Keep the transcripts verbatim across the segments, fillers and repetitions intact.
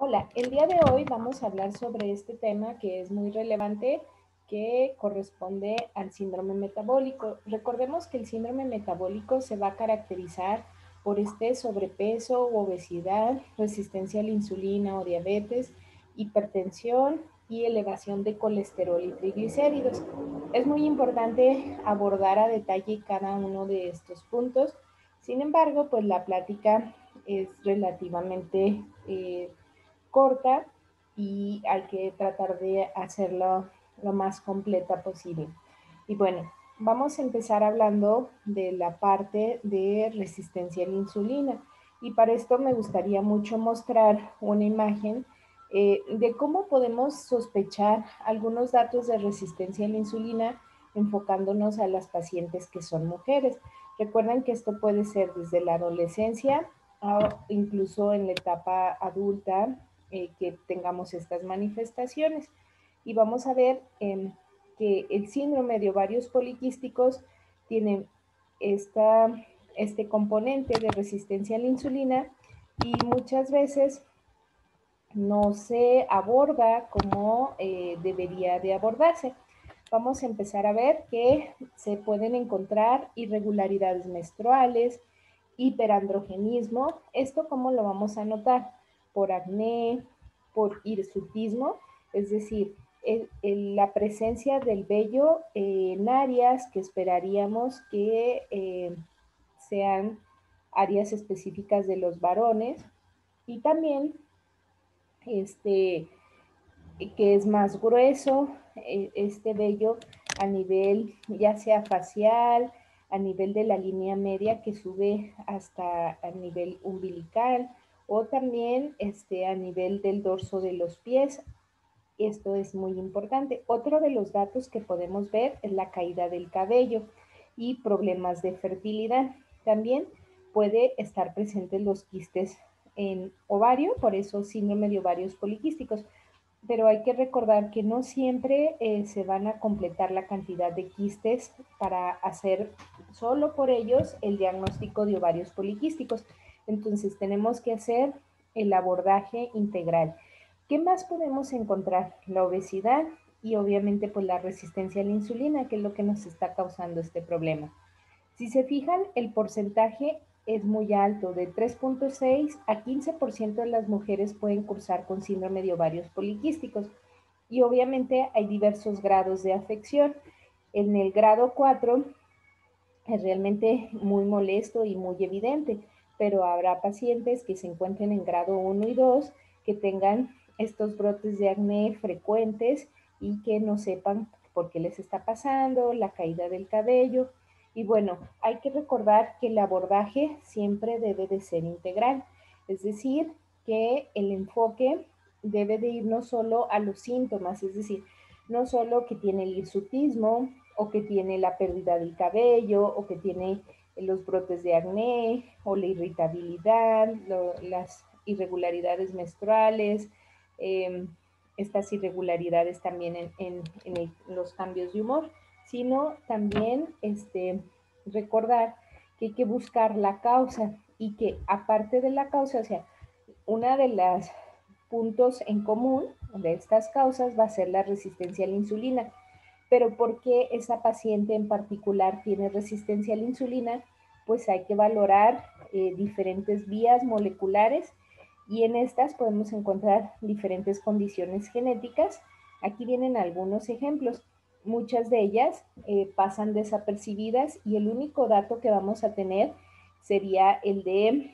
Hola, el día de hoy vamos a hablar sobre este tema que es muy relevante, que corresponde al síndrome metabólico. Recordemos que el síndrome metabólico se va a caracterizar por este sobrepeso, obesidad, resistencia a la insulina o diabetes, hipertensión y elevación de colesterol y triglicéridos. Es muy importante abordar a detalle cada uno de estos puntos. Sin embargo, pues la plática es relativamente eh, corta y hay que tratar de hacerlo lo más completa posible. Y bueno, vamos a empezar hablando de la parte de resistencia a la insulina. Y para esto me gustaría mucho mostrar una imagen eh, de cómo podemos sospechar algunos datos de resistencia a la insulina enfocándonos a las pacientes que son mujeres. Recuerden que esto puede ser desde la adolescencia o incluso en la etapa adulta, eh, que tengamos estas manifestaciones. Y vamos a ver eh, que el síndrome de ovarios poliquísticos tiene esta, este componente de resistencia a la insulina y muchas veces no se aborda como eh, debería de abordarse. Vamos a empezar a ver que se pueden encontrar irregularidades menstruales, hiperandrogenismo. ¿Esto cómo lo vamos a notar? Por acné, por hirsutismo, es decir, el, el, la presencia del vello eh, en áreas que esperaríamos que eh, sean áreas específicas de los varones, y también este, que es más grueso, este vello a nivel ya sea facial, a nivel de la línea media que sube hasta a nivel umbilical, o también este, a nivel del dorso de los pies. Esto es muy importante. Otro de los datos que podemos ver es la caída del cabello y problemas de fertilidad. También puede estar presentes los quistes en ovario, por eso síndrome de ovarios poliquísticos. Pero hay que recordar que no siempre eh, se van a completar la cantidad de quistes para hacer solo por ellos el diagnóstico de ovarios poliquísticos. Entonces tenemos que hacer el abordaje integral. ¿Qué más podemos encontrar? La obesidad y obviamente pues la resistencia a la insulina, que es lo que nos está causando este problema. Si se fijan, el porcentaje es muy alto, de tres punto seis a quince por ciento de las mujeres pueden cursar con síndrome de ovarios poliquísticos. Y obviamente hay diversos grados de afección. En el grado cuatro es realmente muy molesto y muy evidente, pero habrá pacientes que se encuentren en grado uno y dos que tengan estos brotes de acné frecuentes y que no sepan por qué les está pasando, la caída del cabello. Y bueno, hay que recordar que el abordaje siempre debe de ser integral, es decir, que el enfoque debe de ir no solo a los síntomas, es decir, no solo que tiene el hirsutismo o que tiene la pérdida del cabello o que tiene los brotes de acné o la irritabilidad, lo, las irregularidades menstruales, eh, estas irregularidades también en, en, en, el, en, los cambios de humor, sino también este, recordar que hay que buscar la causa y que aparte de la causa, o sea, una de las puntos en común de estas causas va a ser la resistencia a la insulina. Pero ¿por qué esa paciente en particular tiene resistencia a la insulina? Pues hay que valorar eh, diferentes vías moleculares y en estas podemos encontrar diferentes condiciones genéticas. Aquí vienen algunos ejemplos. Muchas de ellas eh, pasan desapercibidas y el único dato que vamos a tener sería el de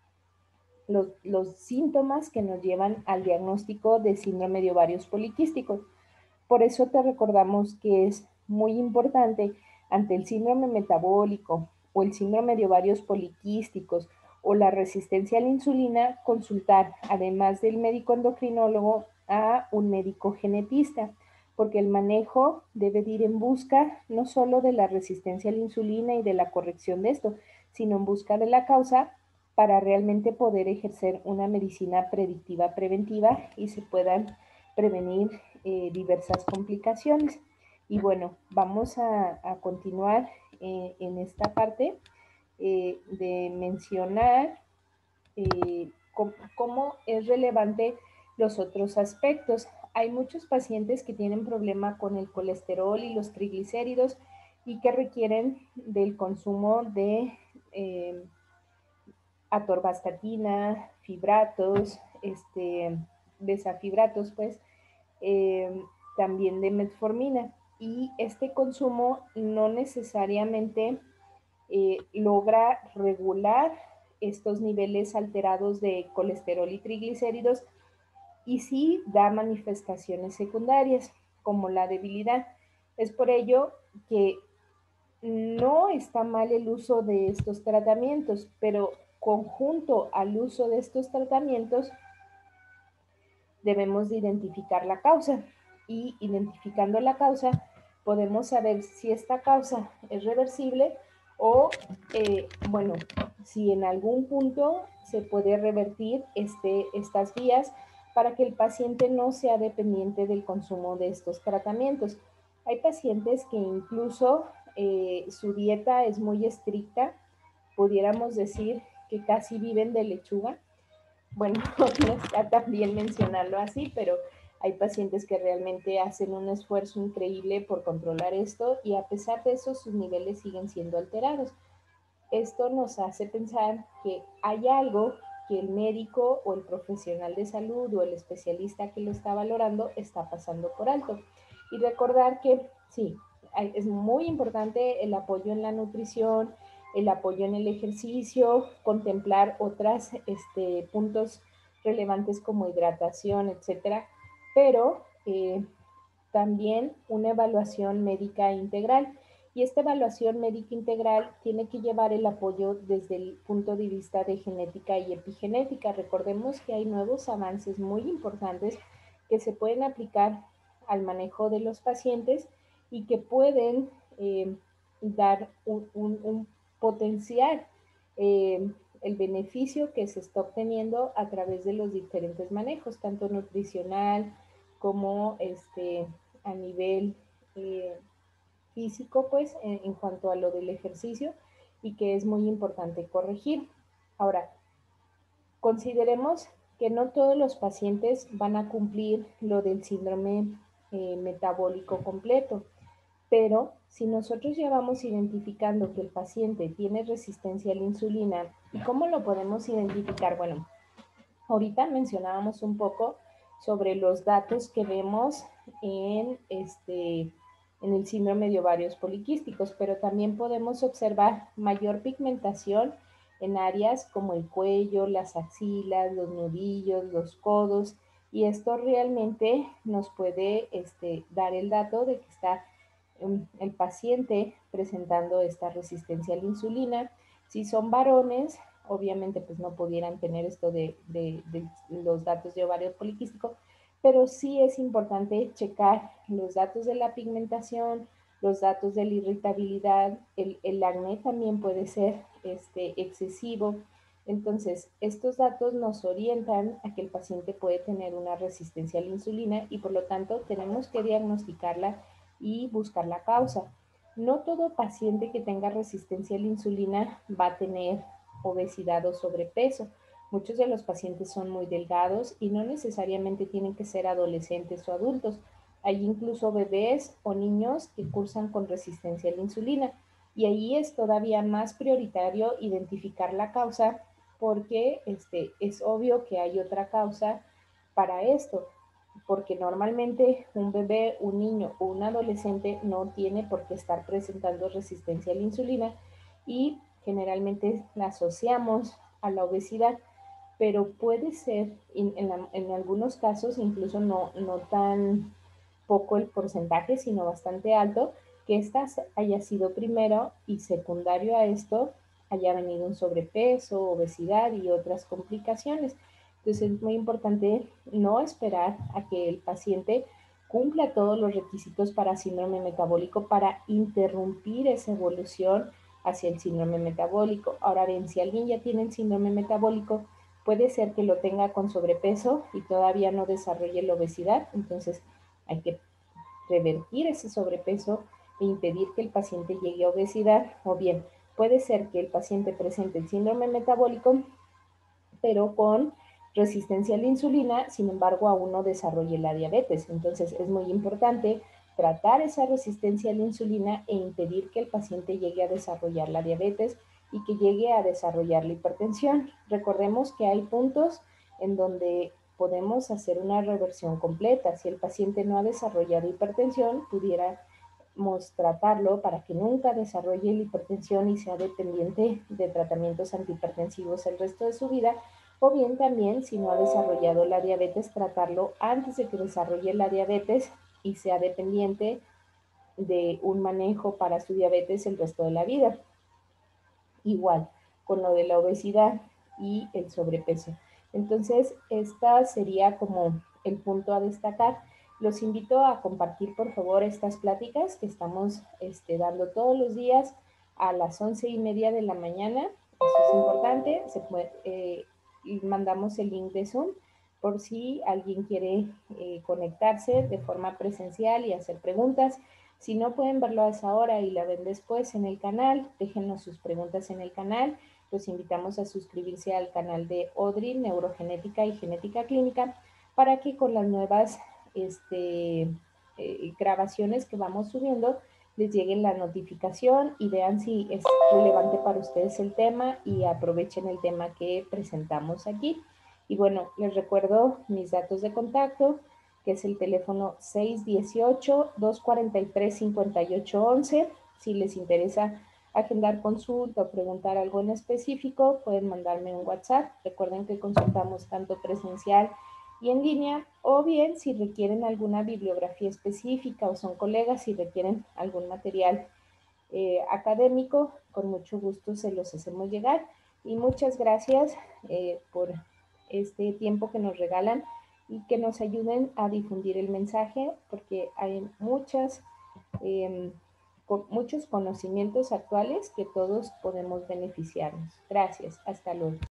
los, los síntomas que nos llevan al diagnóstico de síndrome de ovarios poliquísticos. Por eso te recordamos que es muy importante ante el síndrome metabólico o el síndrome de ovarios poliquísticos o la resistencia a la insulina, consultar, además del médico endocrinólogo, a un médico genetista, porque el manejo debe de ir en busca no solo de la resistencia a la insulina y de la corrección de esto, sino en busca de la causa para realmente poder ejercer una medicina predictiva preventiva y se puedan prevenir eh, diversas complicaciones. Y bueno, vamos a, a continuar eh, en esta parte eh, de mencionar eh, cómo, cómo es relevante los otros aspectos. Hay muchos pacientes que tienen problema con el colesterol y los triglicéridos y que requieren del consumo de eh, atorvastatina, fibratos, este, besafibratos, pues, eh, también de metformina. Y este consumo no necesariamente eh, logra regular estos niveles alterados de colesterol y triglicéridos y sí da manifestaciones secundarias como la debilidad. Es por ello que no está mal el uso de estos tratamientos, pero conjunto al uso de estos tratamientos debemos de identificar la causa y identificando la causa podemos saber si esta causa es reversible o, eh, bueno, si en algún punto se puede revertir este, estas vías para que el paciente no sea dependiente del consumo de estos tratamientos. Hay pacientes que incluso eh, su dieta es muy estricta, pudiéramos decir que casi viven de lechuga. Bueno, no está tan bien mencionarlo así, pero hay pacientes que realmente hacen un esfuerzo increíble por controlar esto y a pesar de eso sus niveles siguen siendo alterados. Esto nos hace pensar que hay algo que el médico o el profesional de salud o el especialista que lo está valorando está pasando por alto. Y recordar que sí, es muy importante el apoyo en la nutrición, el apoyo en el ejercicio, contemplar otros este, puntos relevantes como hidratación, etcétera, pero eh, también una evaluación médica integral. Y esta evaluación médica integral tiene que llevar el apoyo desde el punto de vista de genética y epigenética. Recordemos que hay nuevos avances muy importantes que se pueden aplicar al manejo de los pacientes y que pueden eh, dar un, un, un potencial eh, el beneficio que se está obteniendo a través de los diferentes manejos, tanto nutricional como este, a nivel eh, físico, pues, en, en cuanto a lo del ejercicio y que es muy importante corregir. Ahora, consideremos que no todos los pacientes van a cumplir lo del síndrome eh, metabólico completo, pero si nosotros ya vamos identificando que el paciente tiene resistencia a la insulina, ¿y cómo lo podemos identificar? Bueno, ahorita mencionábamos un poco sobre los datos que vemos en, este, en el síndrome de ovarios poliquísticos, pero también podemos observar mayor pigmentación en áreas como el cuello, las axilas, los nudillos, los codos, y esto realmente nos puede este, dar el dato de que está um, el paciente presentando esta resistencia a la insulina. Si son varones, obviamente pues no pudieran tener esto de, de, de los datos de ovario poliquístico, pero sí es importante checar los datos de la pigmentación, los datos de la irritabilidad, el, el acné también puede ser este, excesivo. Entonces, estos datos nos orientan a que el paciente puede tener una resistencia a la insulina y por lo tanto tenemos que diagnosticarla y buscar la causa. No todo paciente que tenga resistencia a la insulina va a tener obesidad o sobrepeso. Muchos de los pacientes son muy delgados y no necesariamente tienen que ser adolescentes o adultos. Hay incluso bebés o niños que cursan con resistencia a la insulina y ahí es todavía más prioritario identificar la causa porque este, es obvio que hay otra causa para esto, porque normalmente un bebé, un niño o un adolescente no tiene por qué estar presentando resistencia a la insulina y generalmente la asociamos a la obesidad, pero puede ser en, en, la, en algunos casos incluso no, no tan poco el porcentaje, sino bastante alto, que esta haya sido primero y secundario a esto haya venido un sobrepeso, obesidad y otras complicaciones. Entonces es muy importante no esperar a que el paciente cumpla todos los requisitos para síndrome metabólico para interrumpir esa evolución hacia el síndrome metabólico. Ahora bien, si alguien ya tiene el síndrome metabólico, puede ser que lo tenga con sobrepeso y todavía no desarrolle la obesidad, entonces hay que revertir ese sobrepeso e impedir que el paciente llegue a obesidad, o bien puede ser que el paciente presente el síndrome metabólico, pero con resistencia a la insulina, sin embargo aún no desarrolle la diabetes. Entonces es muy importante tratar esa resistencia a la insulina e impedir que el paciente llegue a desarrollar la diabetes y que llegue a desarrollar la hipertensión. Recordemos que hay puntos en donde podemos hacer una reversión completa. Si el paciente no ha desarrollado hipertensión, pudiéramos tratarlo para que nunca desarrolle la hipertensión y sea dependiente de tratamientos antihipertensivos el resto de su vida, o bien también, si no ha desarrollado la diabetes, tratarlo antes de que desarrolle la diabetes y sea dependiente de un manejo para su diabetes el resto de la vida. Igual, con lo de la obesidad y el sobrepeso. Entonces, esta sería como el punto a destacar. Los invito a compartir, por favor, estas pláticas que estamos este, dando todos los días a las once y media de la mañana. Eso es importante. Se puede, eh, y mandamos el link de Zoom por si alguien quiere eh, conectarse de forma presencial y hacer preguntas. Si no pueden verlo a esa hora y la ven después en el canal, déjenos sus preguntas en el canal. Los invitamos a suscribirse al canal de ODRI, Neurogenética y Genética Clínica, para que con las nuevas este, eh, grabaciones que vamos subiendo les llegue la notificación y vean si es relevante para ustedes el tema y aprovechen el tema que presentamos aquí. Y bueno, les recuerdo mis datos de contacto, que es el teléfono seis uno ocho, dos cuatro tres, cinco ocho uno uno. Si les interesa agendar consulta o preguntar algo en específico, pueden mandarme un WhatsApp. Recuerden que consultamos tanto presencial y en línea, o bien si requieren alguna bibliografía específica o son colegas y requieren algún material eh, académico, con mucho gusto se los hacemos llegar. Y muchas gracias eh, por este tiempo que nos regalan y que nos ayuden a difundir el mensaje, porque hay muchas, eh, muchos conocimientos actuales que todos podemos beneficiarnos. Gracias, hasta luego.